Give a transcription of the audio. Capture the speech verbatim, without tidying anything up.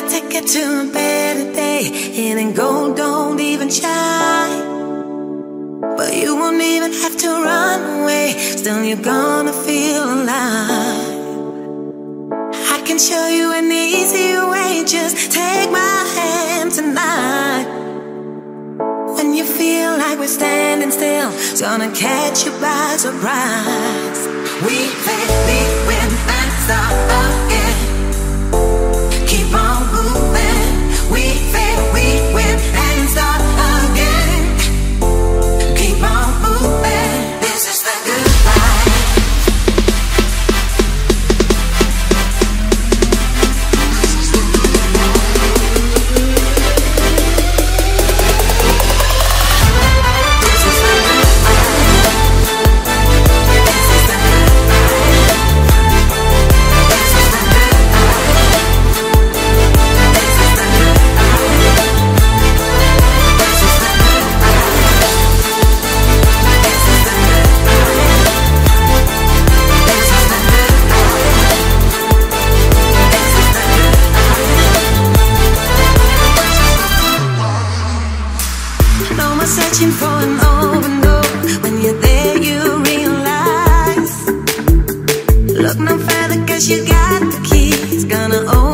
take it to a better day. It ain't gold, don't even shine, but you won't even have to run away. Still you're gonna feel alive. I can show you an easy way. Just take my hand tonight. When you feel like we're standing still, it's gonna catch you by surprise. We fail, we win and start again. Keep on moving. We fail, we win and start again. Keep on moving. This is the good life. Searching for an open door. When you're there you realize, look no further cause you got the keys. Gonna open